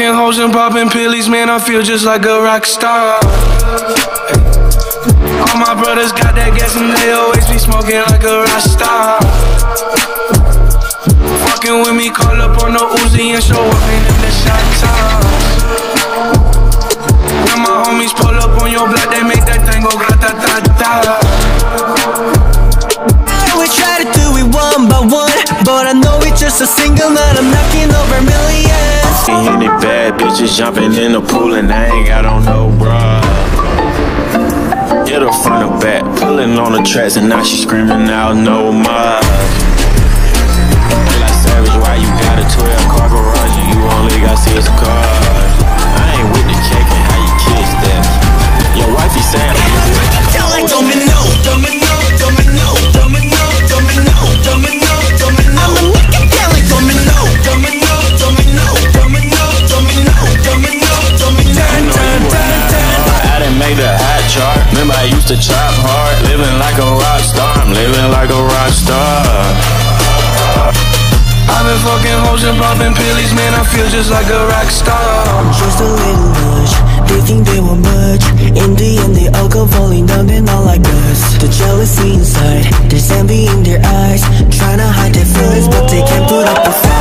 fucking hoes and popping pillies, man, I feel just like a rock star. All my brothers got that gas and they always be smoking like a rock star. Fucking with me, call up on the Uzi and show up in the shot tops. When my homies pull up on your block, they make that thing go grata-ta-ta. We try to do it one by one, but I know it's just a single night, I'm knocking over millions. Any bad bitches jumping in the pool and I ain't got on no bra. Hit her front or back, pulling on the tracks and now she screaming out no more. Like Savage, why you got a 12-car garage and you only got 6 cars? I ain't with the cake and how you kiss that. Your wifey saying Tell like domino, domino, domino, domino, domino, domino, domino. I'ma make it down like domino, domino, domino, domino, domino, domino, domino. Turn, turn, turn, turn. I didn't make the hot chart. Remember I used to chop hard, living like a rock star. I'm living like a rock star. I've been fucking hoes and popping pillies, man, I feel just like a rock star. Just a little much, they think they were much. In the end they all come falling down, they're not like us. The jealousy inside, there's envy in their eyes, trying to hide their feelings but they can't put up a fight.